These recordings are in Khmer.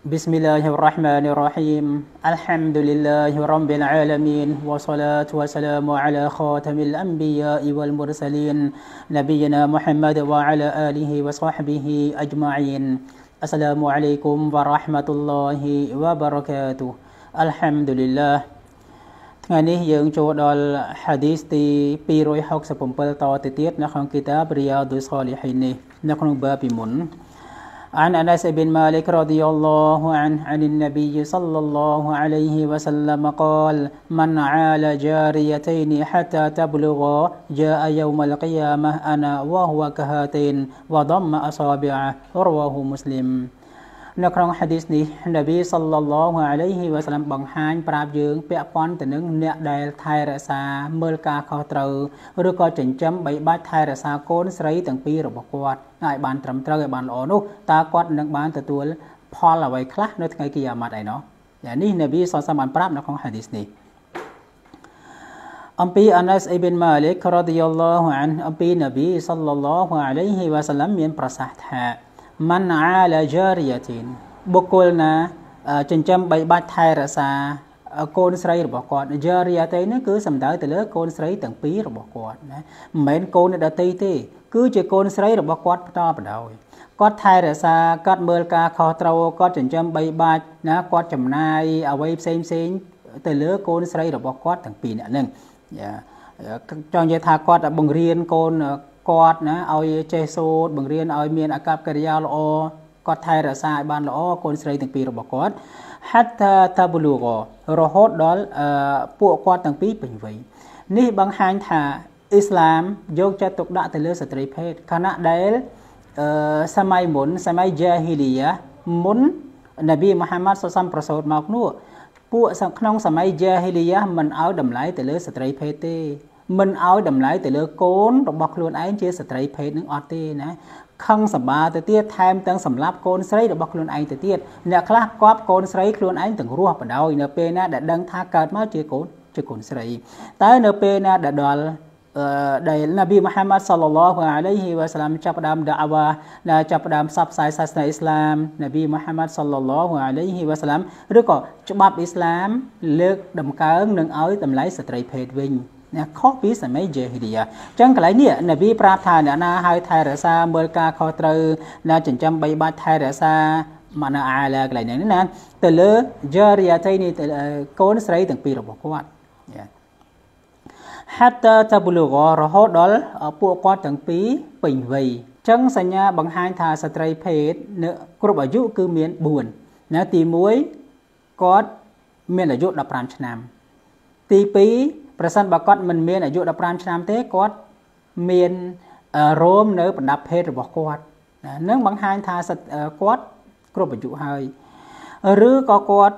بسم الله الرحمن الرحيم الحمد لله رب العالمين والصلاة والسلام على خاتم الأنبياء والمرسلين نبينا محمد وعلى آله وصحبه أجمعين السلام عليكم ورحمة الله وبركاته الحمد لله ថ្ងៃនេះយើងចូលដល់ hadith ទី267 តទៅទៀតនៅក្នុងគីតាប Riyadus Salihin នេះនៅក្នុងបាបពីមុន عن أنس بن مالك رضي الله عنه عن النبي صلى الله عليه وسلم قال من عال جاريتين حتى تبلغا جاء يوم القيامة أنا وهو كهاتين وضم أصابعه رواه مسلم នៅក្នុង hadith នេះ Nabi sallallahu alayhi wa sallam បង្ហាញប្រាប់យើងពាក់ព័ន្ធទៅនឹងអ្នកដែលថែរក្សាមើលការខុសត្រូវឬក៏ចិញ្ចឹមបីបាច់ថែរក្សាកូនស្រីទាំងពីររបស់គាត់ឲ្យបានត្រឹមត្រូវឲ្យបានល្អនោះតើគាត់នឹងបានទទួលផលអ្វីខ្លះនៅថ្ងៃគីយ៉ាម៉ាត់ឯណោះយ៉ាងនេះ Nabi sallallahu alayhi wa sallam បានប្រាប់នៅក្នុង hadith នេះ អំពី Anas ibn Malik radhiyallahu anhu អំពី Nabi sallallahu alayhi wa sallam មានប្រសាសន៍ថា من عال جاريتين បុគ្គលណាចិញ្ចឹមបីបាច់ថែរក្សាកូនស្រីរបស់គាត់ Jariyatayn នេះគឺសំដៅទៅលើកូនស្រីទាំងពីររបស់គាត់ណាមិនមែនកូនដទៃទេគឺជាកូនស្រីរបស់គាត់បន្តបណ្ដោយគាត់ថែរក្សាគាត់មើលការខុសត្រូវគាត់ចិញ្ចឹមបីបាច់ណាគាត់ចំណាយអ្វីផ្សេងទៅលើកូនស្រីរបស់គាត់ទាំងពីរនាក់ហ្នឹងចង់និយាយថាគាត់បង្រៀនកូនគាត់ណាឲ្យចេះសូត្របង្រៀនឲ្យមានអាកប្បកិរិយាល្អគាត់ថែរក្សាឲ្យបានល្អកូនស្រីទាំងពីររបស់គាត់ hatta tabluga រហូតដល់ពួកគាត់ទាំងពីរពេញវ័យនេះបង្ហាញថាអ៊ីស្លាមយកចិត្តទុកដាក់ទៅលើស្ត្រីភេទខណៈដែលសម័យមុនសម័យ Jahiliyah មុននប៊ីមូហាម៉ាត់សុស័មប្រសូតមកនោះពួកក្នុងសម័យ Jahiliyah មិនឲ្យតម្លៃទៅលើស្ត្រីភេទទេមិនឲ្យតម្លៃទៅលើកូនរបស់ខ្លួនឯងជាស្ត្រីភេទនឹងអត់ទេណាខឹងសម្បាទៅទៀតថែមទាំងសម្លាប់កូនស្រីរបស់ខ្លួនឯងទៅទៀតអ្នកខ្លះគប់កូនស្រីខ្លួនឯងទាំងរស់បណ្ដោយនៅពេលណាដែលដឹងថាកើតមកជាកូនស្រីតែនៅពេលណាដែលដល់ដែលនប៊ីមូហាម៉ាត់សល្លឡោះអាឡៃហ៊ីវ៉ាសឡាមចាប់ផ្ដើមដាវ៉ាចាប់ផ្ដើមផ្សព្វផ្សាយសាសនាអ៊ីស្លាមនប៊ីមូហាម៉ាត់សល្លឡោះអាឡៃហ៊ីវ៉ាសឡាមឬក៏ច្បាប់អ៊ីស្លាមលើកដំកើងនឹងឲ្យតម្លៃស្ត្រីភេទវិញណាខុសពីសម័យ Jahiliyah អញ្ចឹងកន្លែងនេះនប៊ីប្រាប់ថាអ្នកណាឲ្យថែរក្សាមើលការខុសត្រូវណាចិញ្ចឹមបីបាច់ថែរក្សាម៉ាណាអាឡាកន្លែងនេះណាទៅលើ Jariyatayn នេះកូនស្រីទាំងពីររបស់គាត់ hatta tabluga រហូតដល់ពួកគាត់ទាំងពីរពេញវ័យអញ្ចឹងសញ្ញាបង្ហាញថាស្ត្រីភេទគ្រប់អាយុគឺមាន4ណាទី1គាត់មានអាយុ15ឆ្នាំទី2ប្រសិនបើគាត់មិនមានអាយុ15ឆ្នាំទេគាត់មានរោមនៅបណ្ដាប់ភេទរបស់គាត់នឹងបង្ហាញថាគាត់គ្រប់អាយុហើយឬក៏គាត់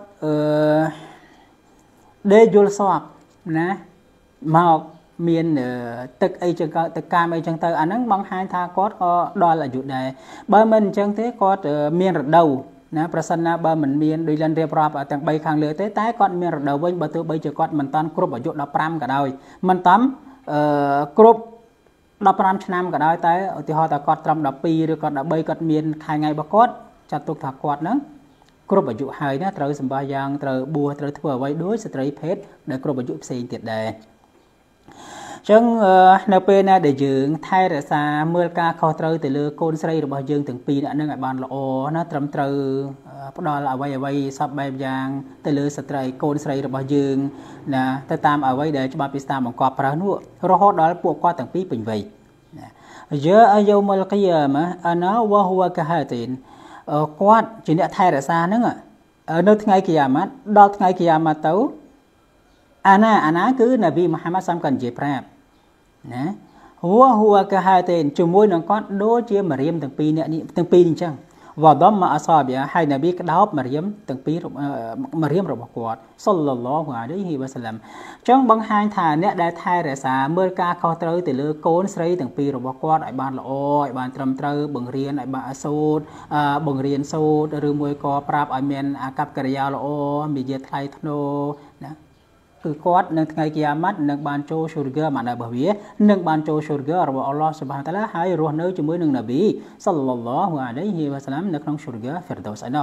ដេកយល់សពណាមកមានទឹកអីចឹងទឹកកាមអីចឹងទៅអាហ្នឹងបង្ហាញថាគាត់ក៏ដល់អាយុដែរបើមិនអញ្ចឹងទេគាត់មានរដូវណាប្រសិនណាបើមិនមានដូចលិនរៀបរាប់ទាំង3ខាងលើទេតែគាត់មានរដូវវិញបើទោះបីជាគាត់មិនតាន់គ្រប់អាយុ15ក៏ដោយមិនតាន់គ្រប់15ឆ្នាំក៏ដោយតែឧទាហរណ៍ថាគាត់ត្រឹម12ឬក៏13គាត់មានខែថ្ងៃរបស់គាត់ចាត់ទុកថាគាត់ហ្នឹងគ្រប់អាយុហើយណាត្រូវសម្បាយ៉ាងត្រូវបួសត្រូវធ្វើអ្វីដូចស្ត្រីភេទដែលគ្រប់អាយុផ្សេងទៀតដែរអញ្ចឹងនៅពេលណាដែលយើងថែរក្សាមើលការខុសត្រូវទៅលើកូនស្រីរបស់យើងទាំងពីរនាក់នឹងឲ្យបានល្អណាត្រឹមត្រូវផ្ដល់អ្វីសពបែបយ៉ាងទៅលើស្ត្រីកូនស្រីរបស់យើងណាទៅតាមអ្វីដែលច្បាប់អ៊ីស្លាមបង្គាប់ប្រើនោះរហូតដល់ពួកគាត់ទាំងពីរពេញវ័យយ៉ាអាយូមុលគីយ៉ាម៉ាអាណាវ៉ាហ៊ូវកាហាទីនគាត់ជាអ្នកថែរក្សាហ្នឹងនៅថ្ងៃគីយ៉ាម៉ាត់ដល់ថ្ងៃគីយ៉ាម៉ាត់ទៅអាណាគឺនប៊ីមូហាម៉ាត់សំកាន់និយាយប្រាប់ណាហ៊ូកាហាតេនជាមួយនឹងគាត់ដូចជាមរៀមទាំងពីរនាក់នេះទាំងពីរអញ្ចឹងវ៉ាដមម៉ាអសាប៊ីហើយនប៊ីក្តោបមរៀមទាំងពីរមរៀមរបស់គាត់សល្លឡោះអាឡៃហ៊ីវ៉ាសឡាមអញ្ចឹងបង្ហាញថាអ្នកដែលថែរក្សាមើលការខុសត្រូវទៅលើកូនស្រីទាំងពីររបស់គាត់ឲ្យបានល្អឲ្យបានត្រឹមត្រូវបង្រៀនឲ្យបានសូត្របង្រៀនសូត្រឬមួយក៏ប្រាប់ឲ្យមានអាកប្បកិរិយាល្អមានយាថ្លៃថ្នូរណាគឺគាត់នៅថ្ងៃគីយ៉ាម៉ាត់នឹងបានចូលស៊ូរហ្គាម៉ាណារបស់វានឹងបានចូលស៊ូរហ្គារបស់អល់ឡោះស៊ុបហានតាឡាហើយរស់នៅជាមួយនឹងនប៊ីសល្លឡោះអាឡៃហ៊ីវ៉ាសឡាមនៅក្នុងស៊ូរហ្គាហ្វីរដូសឯណោះព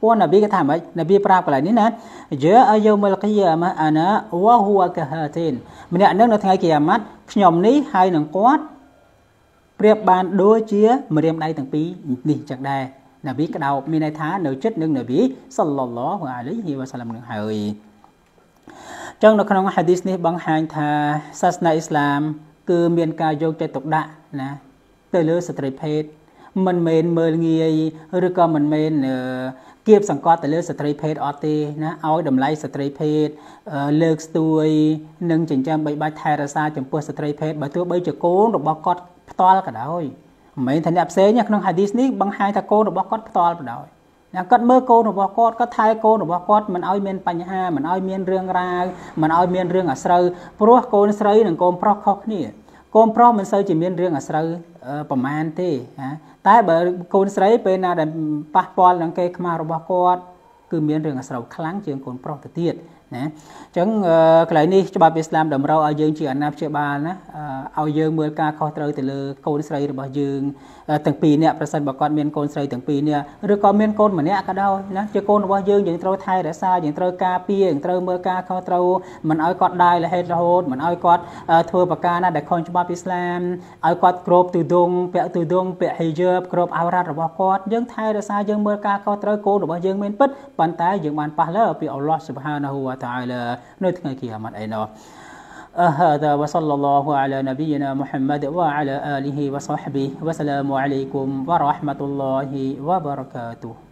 ពួកនប៊ីគេថាម៉េចនប៊ីប្រាប់កន្លែងនេះណាជាអាយមុលគីយ៉ាម៉ាអាណាវ៉ាហ៊ូវកាហាទីនម្នាក់នឹងនៅថ្ងៃគីយ៉ាម៉ាត់ខ្ញុំនេះហើយនឹងគាត់ប្រៀបបានដូចជាម្រាមដៃទាំងពីរនេះចឹងដែរនប៊ីក្តោបមានន័យថានៅចិត្តនឹងនប៊ីសល្លឡោះអាឡៃហ៊ីវ៉ាសាឡាំនឹងហើយចឹងនៅក្នុងហាឌីសនេះបង្ហាញថាសាសនាអ៊ីស្លាមគឺមានការយកចិត្តទុកដាក់ណាទៅលើស្ត្រីភេទមិនមែនមើលងាយឬក៏មិនមែនគៀបសង្កត់ទៅលើស្ត្រីភេទអត់ទេណាឲ្យតម្លៃស្ត្រីភេទលើកស្ទួយនិងចិញ្ចឹមបីបាច់ថែរក្សាចំពោះស្ត្រីភេទបើទោះបីជាកូនរបស់គាត់ផ្ទាល់ក៏ដោយមិនមែនថាអ្នកផ្សេងក្នុងហាឌីសនេះបង្ហាញថាកូនរបស់គាត់ផ្ទាល់ក៏ដោយណាគាត់មើលកូនរបស់គាត់គាត់ថែកូនរបស់គាត់មិនឲ្យមានបញ្ហាមិនឲ្យមានរឿងរ៉ាវមិនឲ្យមានរឿងអាស្រូវព្រោះកូនស្រីនិងកូនប្រុសខុសគ្នាកូនប្រុសមិនសូវជាមានរឿងអាស្រូវប្រមាណទេណាតែបើកូនស្រីពេលណាដែលប៉ះពាល់នឹងគេខ្មាស់របស់គាត់គឺមានរឿងអាស្រូវខ្លាំងជាងកូនប្រុសទៅទៀតណាអញ្ចឹងកន្លែងនេះច្បាប់អ៊ីស្លាមតម្រូវឲ្យយើងជាអាណាព្យាបាលណាឲ្យយើងមើលការខុសត្រូវទៅលើកូនស្រីរបស់យើងទាំងពីរនាក់ប្រសិនបើគាត់មានកូនស្រីទាំងពីរនាក់ឬក៏មានកូនម្នាក់ក៏ដោយណាជាកូនរបស់យើងត្រូវថែរក្សាយើងត្រូវការពារយើងត្រូវមើលការខុសត្រូវមិនឲ្យគាត់ដាយរហេតុរហូតមិនឲ្យគាត់ធ្វើប្រការណាដែលខុសច្បាប់អ៊ីស្លាមឲ្យគាត់គ្របទូដងពាក់ទូដងពាក់ហីយ៉ាបគ្របអោរ៉ាត់របស់គាត់យើងថែរក្សាយើងមើលការខុសត្រូវកូនរបស់យើងមានពិតប៉ុន្តែយើងបានប៉ះលើពីអល់ឡោះស៊ុបហានាហ៊ូវតាអាឡានៅថ្ងៃគីយ៉ាម៉ាត់ឯណោះهذا وصلى الله على نبينا محمد وعلى آله وصحبه وسلام عليكم ورحمة الله وبركاته